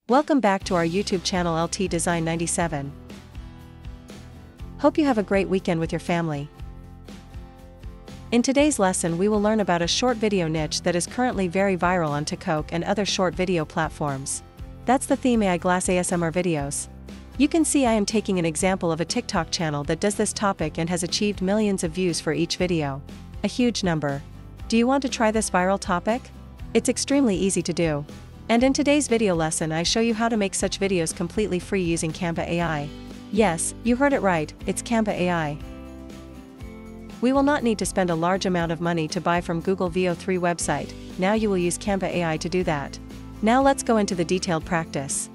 Welcome back to our YouTube channel LT Design 97. Hope you have a great weekend with your family. In today's lesson we will learn about a short video niche that is currently very viral on TikTok and other short video platforms. That's the theme AI Glass ASMR videos. You can see I am taking an example of a TikTok channel that does this topic and has achieved millions of views for each video. A huge number. Do you want to try this viral topic? It's extremely easy to do. And in today's video lesson I show you how to make such videos completely free using Canva AI. Yes, you heard it right, it's Canva AI. We will not need to spend a large amount of money to buy from Google Veo3 website, now you will use Canva AI to do that. Now let's go into the detailed practice.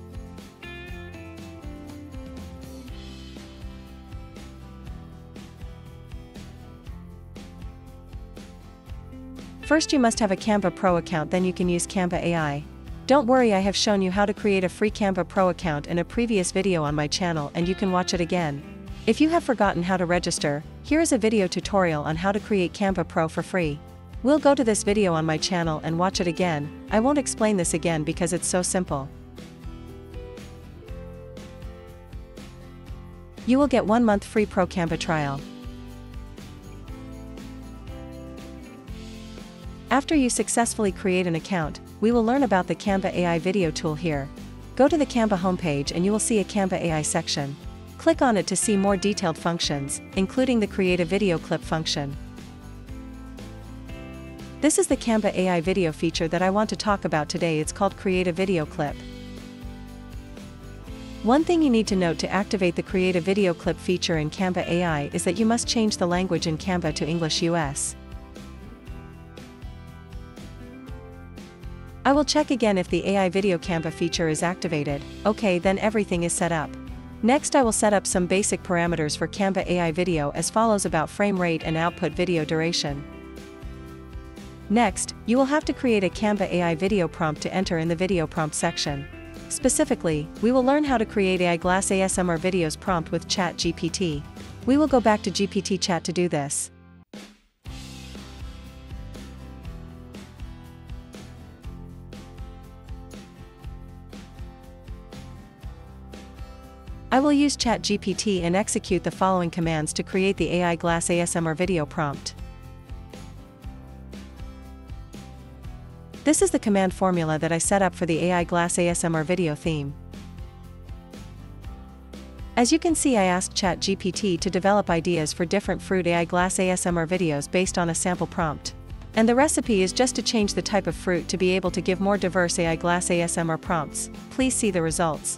First you must have a Canva Pro account, then you can use Canva AI. Don't worry, I have shown you how to create a free Canva Pro account in a previous video on my channel and you can watch it again. If you have forgotten how to register, here is a video tutorial on how to create Canva Pro for free. We'll go to this video on my channel and watch it again. I won't explain this again because it's so simple. You will get 1 month free Pro Canva trial. After you successfully create an account, we will learn about the Canva AI video tool here. Go to the Canva homepage and you will see a Canva AI section. Click on it to see more detailed functions, including the Create a Video Clip function. This is the Canva AI video feature that I want to talk about today. It's called Create a Video Clip. One thing you need to note to activate the Create a Video Clip feature in Canva AI is that you must change the language in Canva to English US. I will check again if the AI Video Canva feature is activated. Okay, then everything is set up. Next I will set up some basic parameters for Canva AI video as follows about frame rate and output video duration. Next, you will have to create a Canva AI video prompt to enter in the video prompt section. Specifically, we will learn how to create AI Glass ASMR videos prompt with ChatGPT. We will go back to GPT Chat to do this. I will use ChatGPT and execute the following commands to create the AI Glass ASMR video prompt. This is the command formula that I set up for the AI Glass ASMR video theme. As you can see, I asked ChatGPT to develop ideas for different fruit AI Glass ASMR videos based on a sample prompt. And the recipe is just to change the type of fruit to be able to give more diverse AI Glass ASMR prompts. Please see the results.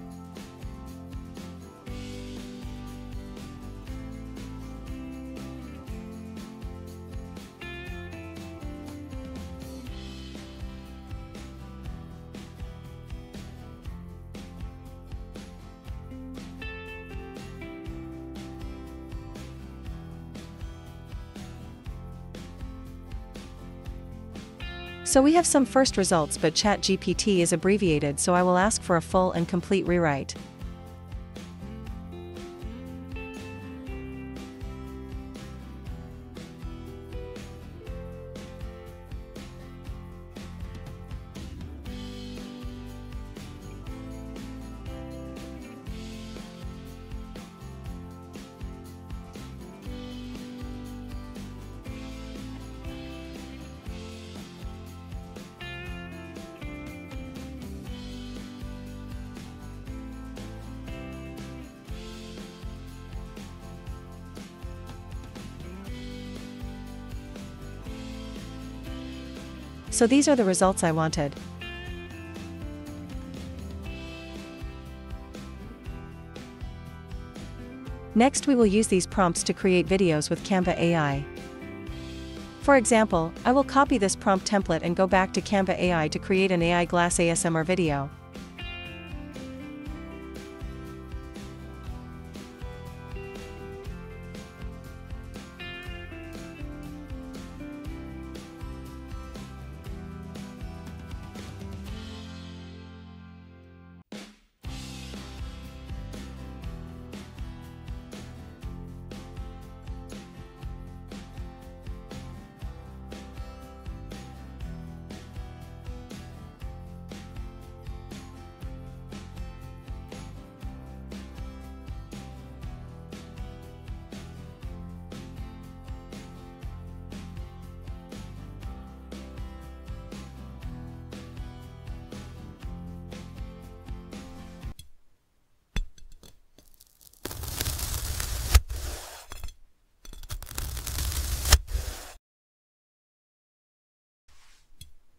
So we have some first results, but ChatGPT is abbreviated, so I will ask for a full and complete rewrite. So these are the results I wanted. Next we will use these prompts to create videos with Canva AI. For example, I will copy this prompt template and go back to Canva AI to create an AI Glass ASMR video.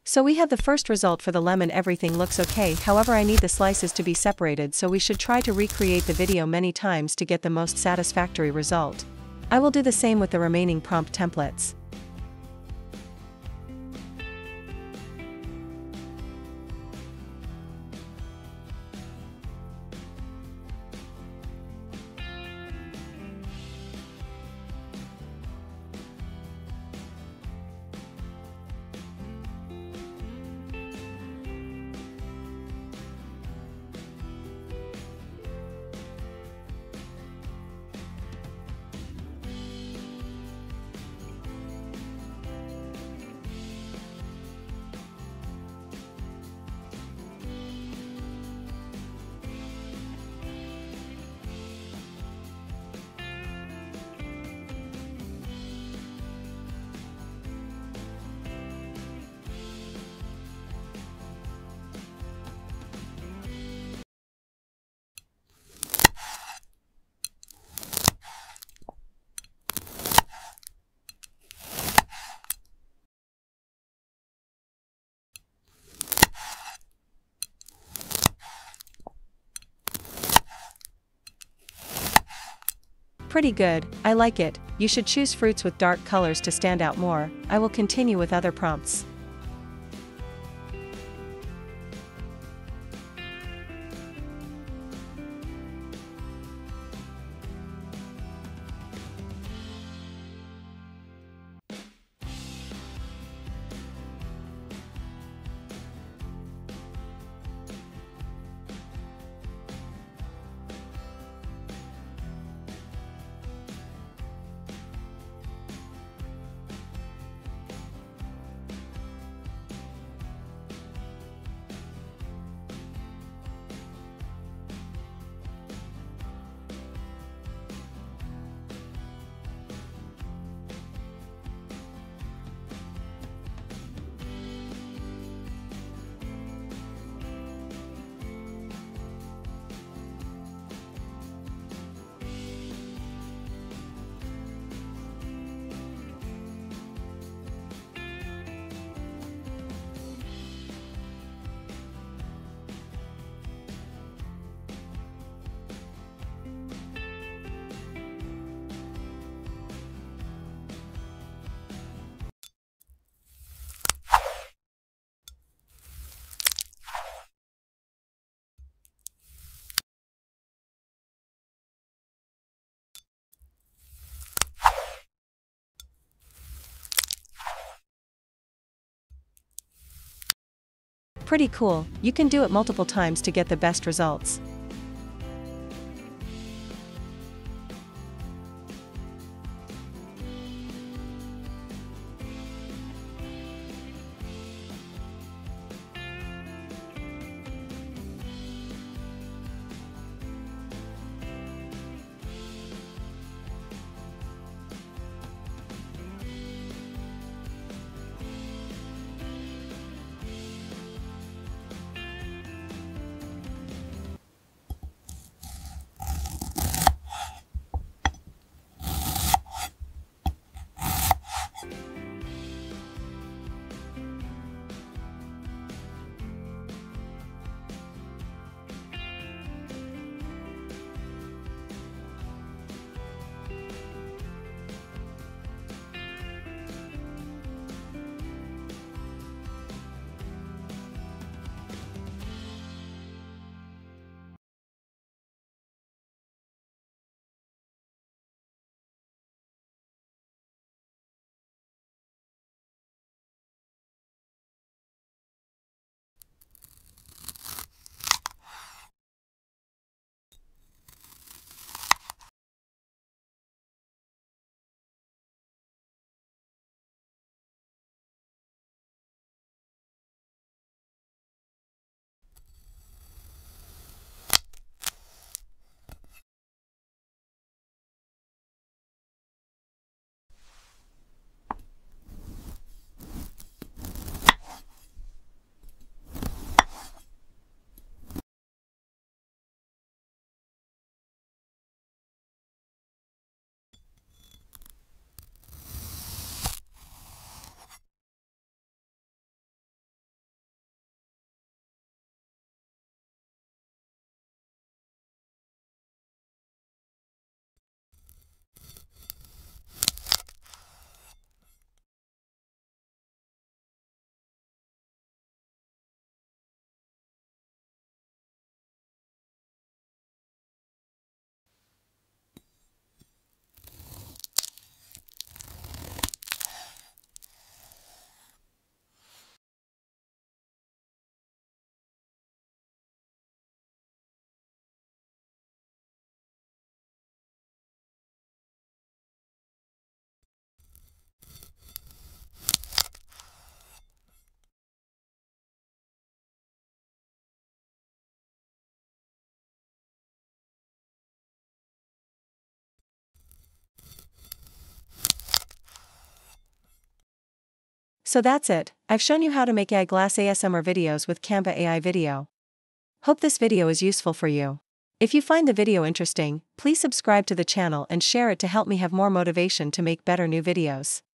So we have the first result for the lemon. Everything looks okay, however I need the slices to be separated, so we should try to recreate the video many times to get the most satisfactory result. I will do the same with the remaining prompt templates. Pretty good, I like it. You should choose fruits with dark colors to stand out more. I will continue with other prompts. Pretty cool, you can do it multiple times to get the best results. So that's it, I've shown you how to make AI Glass ASMR videos with Canva AI Video. Hope this video is useful for you. If you find the video interesting, please subscribe to the channel and share it to help me have more motivation to make better new videos.